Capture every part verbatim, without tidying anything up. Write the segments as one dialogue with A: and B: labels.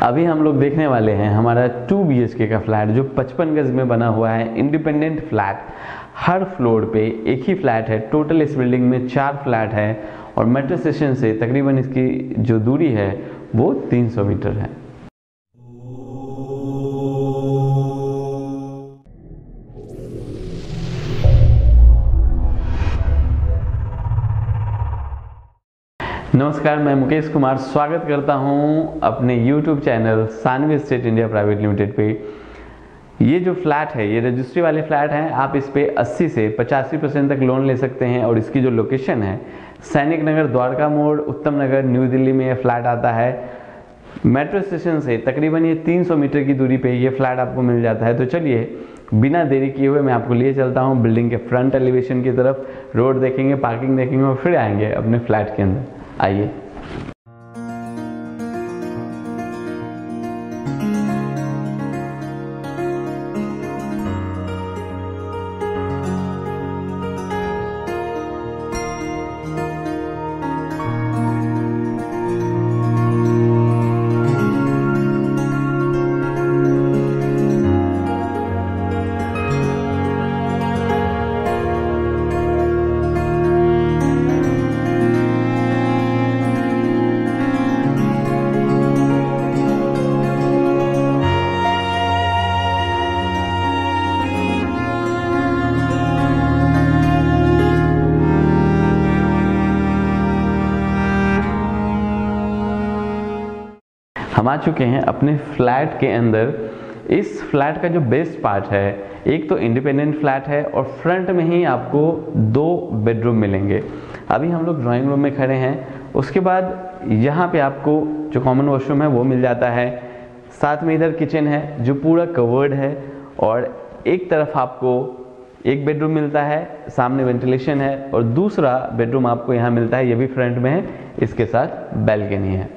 A: अभी हम लोग देखने वाले हैं हमारा टू बी एच के का फ्लैट जो पचपन गज में बना हुआ है, इंडिपेंडेंट फ्लैट। हर फ्लोर पे एक ही फ्लैट है। टोटल इस बिल्डिंग में चार फ्लैट है और मेट्रो स्टेशन से तकरीबन इसकी जो दूरी है वो तीन सौ मीटर है। नमस्कार, मैं मुकेश कुमार स्वागत करता हूं अपने YouTube channel Sanvi estate India private limited पे। ये जो फ्लैट है ये रजिस्ट्री वाले फ्लैट हैं। आप इस पे अस्सी से पचासी परसेंट तक लोन ले सकते हैं और इसकी जो लोकेशन है सैनिक नगर, द्वारका मोड़, उत्तम नगर, न्यू दिल्ली में ये फ्लैट आता है। मेट्रो स्टेशन से तकरीबन ये तीन सौ मीटर की दूरी पे ये फ्लैट आपको मिल जाता है। तो चलिए बिना देरी किए हुए मैं आपको लिए चलता हूँ बिल्डिंग के फ्रंट एलिवेशन की तरफ। रोड देखेंगे, पार्किंग देखेंगे और फिर आएंगे अपने फ्लैट के अंदर। आइए। हम आ चुके हैं अपने फ्लैट के अंदर। इस फ्लैट का जो बेस्ट पार्ट है, एक तो इंडिपेंडेंट फ्लैट है और फ्रंट में ही आपको दो बेडरूम मिलेंगे। अभी हम लोग ड्राइंग रूम में खड़े हैं। उसके बाद यहाँ पे आपको जो कॉमन वॉशरूम है वो मिल जाता है। साथ में इधर किचन है जो पूरा कवर्ड है और एक तरफ आपको एक बेडरूम मिलता है, सामने वेंटिलेशन है और दूसरा बेडरूम आपको यहाँ मिलता है, ये भी फ्रंट में है, इसके साथ बैल्कनी है।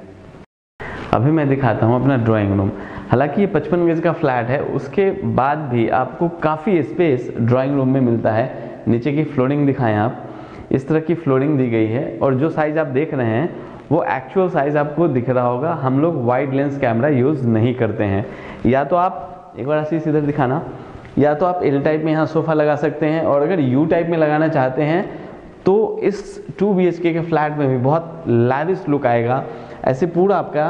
A: अभी मैं दिखाता हूँ अपना ड्राइंग रूम। हालांकि ये पचपन गज का फ्लैट है, उसके बाद भी आपको काफ़ी स्पेस ड्राइंग रूम में मिलता है। नीचे की फ्लोरिंग दिखाएं आप, इस तरह की फ्लोरिंग दी गई है और जो साइज़ आप देख रहे हैं वो एक्चुअल साइज़ आपको दिख रहा होगा। हम लोग वाइड लेंस कैमरा यूज़ नहीं करते हैं। या तो आप एक बार आशीष इधर दिखाना, या तो आप एल टाइप में यहाँ सोफ़ा लगा सकते हैं और अगर यू टाइप में लगाना चाहते हैं तो इस टू बी एच के के फ्लैट में भी बहुत लैविश लुक आएगा। ऐसे पूरा आपका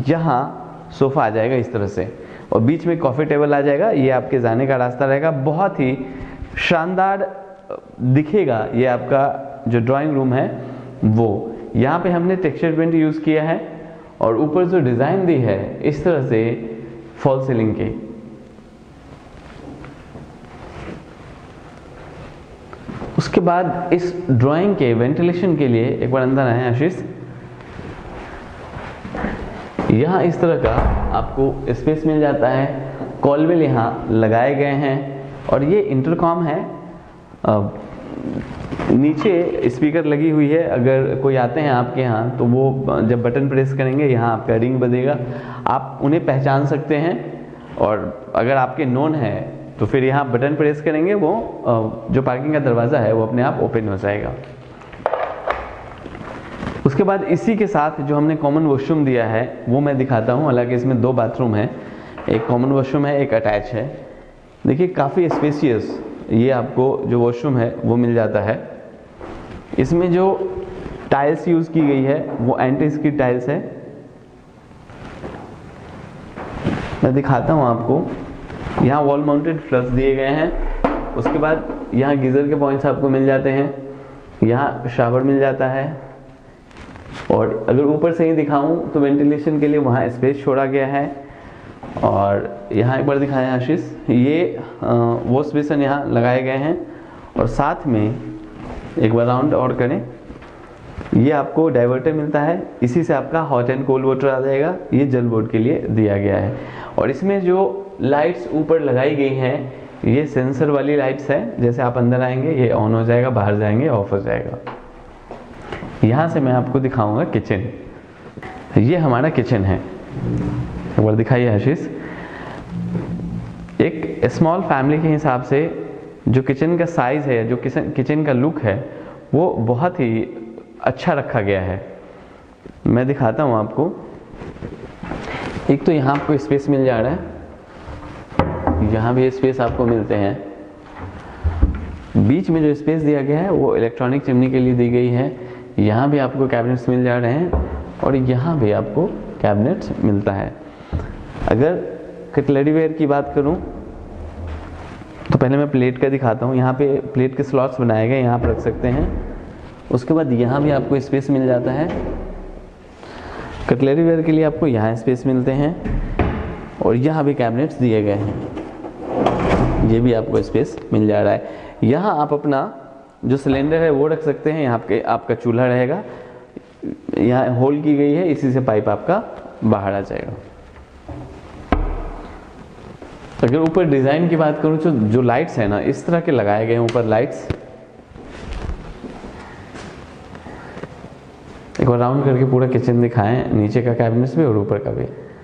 A: यहाँ सोफ़ा आ जाएगा इस तरह से और बीच में कॉफ़ी टेबल आ जाएगा। ये आपके जाने का रास्ता रहेगा। बहुत ही शानदार दिखेगा ये आपका जो ड्राइंग रूम है वो। यहाँ पे हमने टेक्सचर पेंट यूज़ किया है और ऊपर जो डिज़ाइन दी है इस तरह से फॉल सीलिंग के। उसके बाद इस ड्राइंग के वेंटिलेशन के लिए एक बार अंदर आए आशीष। यहाँ इस तरह का आपको स्पेस मिल जाता है। कॉलवेल यहाँ लगाए गए हैं और ये इंटरकॉम है। नीचे स्पीकर लगी हुई है। अगर कोई आते हैं आपके यहाँ तो वो जब बटन प्रेस करेंगे यहाँ आपका रिंग बजेगा, आप उन्हें पहचान सकते हैं। और अगर आपके नोन है तो फिर यहाँ बटन प्रेस करेंगे, वो जो पार्किंग का दरवाज़ा है वो अपने आप ओपन हो जाएगा। उसके बाद इसी के साथ जो हमने कॉमन वॉशरूम दिया है वो मैं दिखाता हूँ। हालांकि इसमें दो बाथरूम है, एक कॉमन वॉशरूम है, एक अटैच है। देखिए काफ़ी स्पेशियस ये आपको जो वॉशरूम है वो मिल जाता है। इसमें जो टाइल्स यूज़ की गई है वो एंटी स्किड टाइल्स है। मैं दिखाता हूँ आपको। यहाँ वॉल माउंटेड फ्लश दिए गए हैं। उसके बाद यहाँ गीज़र के पॉइंट्स आपको मिल जाते हैं। यहाँ शावर मिल जाता है और अगर ऊपर से ही दिखाऊं तो वेंटिलेशन के लिए वहाँ स्पेस छोड़ा गया है। और यहाँ एक बार दिखाएं आशीष, ये वॉश बेसिन यहाँ लगाए गए हैं और साथ में एक बार राउंड और करें, ये आपको डाइवर्टर मिलता है। इसी से आपका हॉट एंड कोल्ड वाटर आ जाएगा। ये जल बोर्ड के लिए दिया गया है। और इसमें जो लाइट्स ऊपर लगाई गई हैं ये सेंसर वाली लाइट्स है। जैसे आप अंदर आएंगे ये ऑन हो जाएगा, बाहर जाएंगे ऑफ हो जाएगा। यहाँ से मैं आपको दिखाऊंगा किचन। ये हमारा किचन है। एक बार दिखाइए आशीष। एक स्मॉल फैमिली के हिसाब से जो किचन का साइज है, जो किचन किचन का लुक है वो बहुत ही अच्छा रखा गया है। मैं दिखाता हूँ आपको। एक तो यहाँ आपको स्पेस मिल जा रहा है, यहाँ भी स्पेस आपको मिलते हैं। बीच में जो स्पेस दिया गया है वो इलेक्ट्रॉनिक चिमनी के लिए दी गई है। यहाँ भी आपको कैबिनेट्स मिल जा रहे हैं और यहाँ भी आपको कैबिनेट्स मिलता है। अगर कटलरी वेयर की बात करूँ तो पहले मैं प्लेट का दिखाता हूँ। यहाँ पे प्लेट के स्लॉट्स बनाए गए, यहाँ पर रख सकते हैं। उसके बाद यहाँ भी आपको स्पेस मिल जाता है। कटलरी वेयर के लिए आपको यहाँ स्पेस मिलते हैं और यहाँ भी कैबिनेट्स दिए गए हैं, ये भी आपको स्पेस मिल जा रहा है। यहाँ आप अपना जो सिलेंडर है वो रख सकते हैं। यहाँ पे आपका चूल्हा रहेगा, यहाँ होल की गई है, इसी से पाइप आपका बाहर आ जाएगा। अगर ऊपर डिज़ाइन की बात करूँ तो जो लाइट्स है ना, इस तरह के लगाए गए हैं ऊपर लाइट्स। एक बार राउंड करके पूरा किचन दिखाएं, नीचे का कैबिनेट्स भी और ऊपर का भी।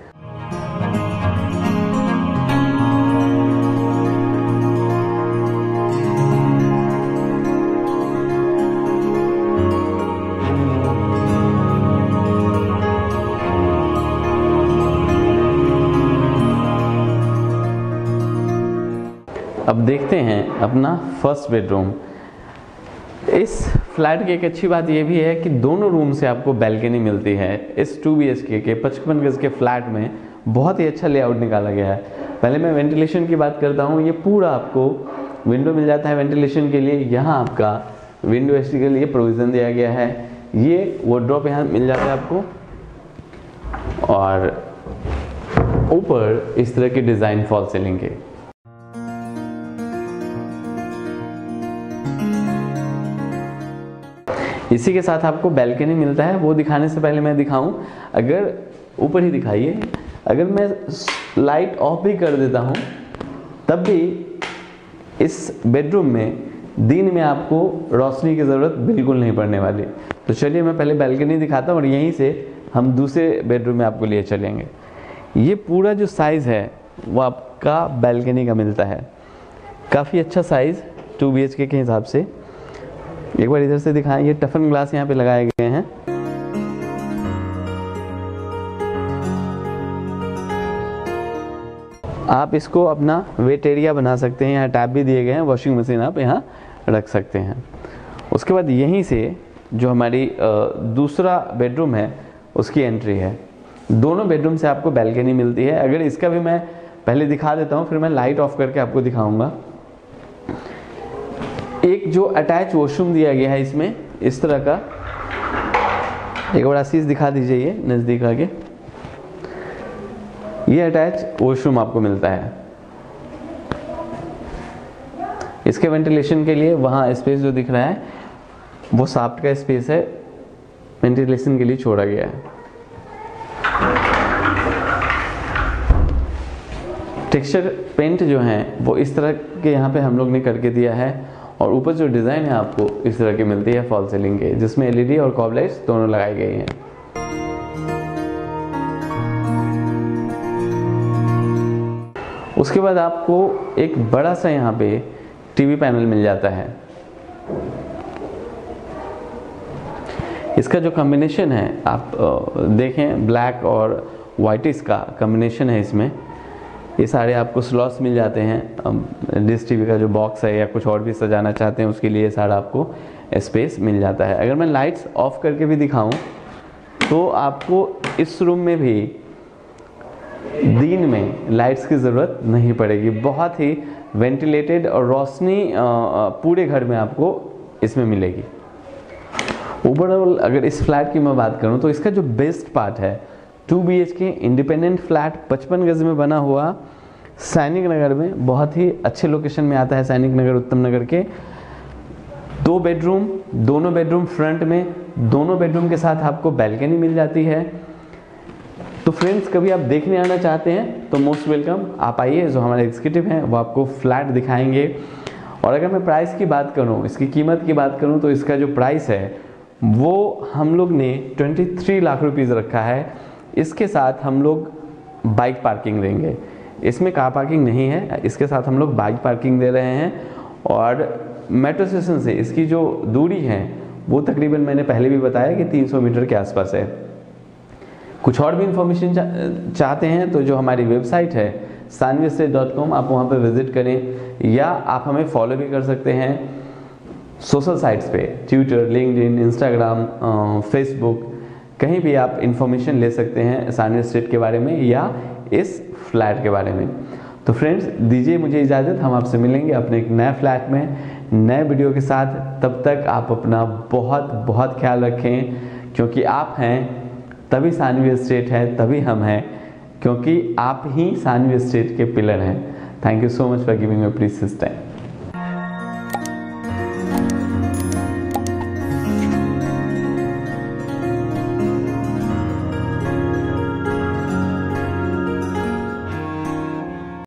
A: अब देखते हैं अपना फर्स्ट बेडरूम। इस फ्लैट की एक अच्छी बात यह भी है कि दोनों रूम से आपको बैल्कनी मिलती है। इस टू बी एच के के पचपन गज के फ्लैट में बहुत ही अच्छा लेआउट निकाला गया है। पहले मैं वेंटिलेशन की बात करता हूँ। ये पूरा आपको विंडो मिल जाता है वेंटिलेशन के लिए। यहाँ आपका विंडो एसी के लिए प्रोविज़न दिया गया है। ये वार्डरोब यहाँ मिल जाता है आपको और ऊपर इस तरह की डिज़ाइन फॉल सीलिंग के। इसी के साथ आपको बैल्कनी मिलता है। वो दिखाने से पहले मैं दिखाऊं, अगर ऊपर ही दिखाइए, अगर मैं लाइट ऑफ भी कर देता हूं तब भी इस बेडरूम में दिन में आपको रोशनी की ज़रूरत बिल्कुल नहीं पड़ने वाली। तो चलिए मैं पहले बैल्कनी दिखाता हूं और यहीं से हम दूसरे बेडरूम में आपको लिए चलेंगे। ये पूरा जो साइज़ है वो आपका बैल्कनी का मिलता है। काफ़ी अच्छा साइज़ टू बी एच के के हिसाब से। एक बार इधर से दिखाएं, ये टफन ग्लास यहाँ पे लगाए गए हैं। आप इसको अपना वेट एरिया बना सकते हैं। यहाँ टैब भी दिए गए हैं, वॉशिंग मशीन आप यहाँ रख सकते हैं। उसके बाद यहीं से जो हमारी दूसरा बेडरूम है उसकी एंट्री है। दोनों बेडरूम से आपको बैल्कनी मिलती है। अगर इसका भी मैं पहले दिखा देता हूँ, फिर मैं लाइट ऑफ करके आपको दिखाऊंगा। एक जो अटैच वॉशरूम दिया गया है इसमें इस तरह का, एक बार आशीष दिखा दीजिए ये नज़दीक आके। ये अटैच वॉशरूम आपको मिलता है। इसके वेंटिलेशन के लिए वहाँ स्पेस जो दिख रहा है वो साफ्ट का स्पेस है, वेंटिलेशन के लिए छोड़ा गया है। टेक्सचर पेंट जो है वो इस तरह के यहाँ पे हम लोग ने करके दिया है और ऊपर जो डिज़ाइन है आपको इस तरह की मिलती है फॉल सीलिंग के, जिसमें एल ई डी और कॉब लाइट्स दोनों लगाई गई हैं। उसके बाद आपको एक बड़ा सा यहाँ पे टीवी पैनल मिल जाता है। इसका जो कॉम्बिनेशन है आप देखें, ब्लैक और वाइट इसका कॉम्बिनेशन है। इसमें ये सारे आपको स्लॉट्स मिल जाते हैं। डिश टीवी का जो बॉक्स है या कुछ और भी सजाना चाहते हैं उसके लिए सारा आपको स्पेस मिल जाता है। अगर मैं लाइट्स ऑफ करके भी दिखाऊं तो आपको इस रूम में भी दिन में लाइट्स की ज़रूरत नहीं पड़ेगी। बहुत ही वेंटिलेटेड और रोशनी पूरे घर में आपको इसमें मिलेगी। ओवरऑल अगर इस फ्लैट की मैं बात करूं तो इसका जो बेस्ट पार्ट है, two B H K independent flat पचपन गज में बना हुआ सैनिक नगर में, बहुत ही अच्छे लोकेशन में आता है। सैनिक नगर, उत्तम नगर के दो बेडरूम, दोनों बेडरूम फ्रंट में, दोनों बेडरूम के साथ आपको बैल्कनी मिल जाती है। तो फ्रेंड्स, कभी आप देखने आना चाहते हैं तो मोस्ट वेलकम, आप आइए। जो हमारे एग्जीक्यूटिव हैं वो आपको फ्लैट दिखाएंगे। और अगर मैं प्राइस की बात करूं, इसकी कीमत की बात करूं तो इसका जो प्राइस है वो हम लोग ने तेईस लाख रुपीस रखा है। इसके साथ हम लोग बाइक पार्किंग देंगे। इसमें कार पार्किंग नहीं है, इसके साथ हम लोग बाइक पार्किंग दे रहे हैं। और मेट्रो स्टेशन से इसकी जो दूरी है वो तकरीबन मैंने पहले भी बताया कि तीन सौ मीटर के आसपास है। कुछ और भी इंफॉर्मेशन चा, चाहते हैं तो जो हमारी वेबसाइट है सानवी एस्टेट डॉट कॉम, आप वहाँ पर विजिट करें, या आप हमें फॉलो भी कर सकते हैं सोशल साइट्स पे, ट्विटर, लिंक्डइन, इंस्टाग्राम, फेसबुक, कहीं भी आप इंफॉर्मेशन ले सकते हैं सानवी एस्टेट के बारे में या इस फ्लैट के बारे में। तो फ्रेंड्स, दीजिए मुझे इजाज़त, हम आपसे मिलेंगे अपने एक नए फ्लैट में नए वीडियो के साथ। तब तक आप अपना बहुत बहुत ख्याल रखें, क्योंकि आप हैं तभी सानवी एस्टेट है, तभी हम हैं, क्योंकि आप ही सानवी एस्टेट के पिलर हैं। Thank you so much for giving me precious time.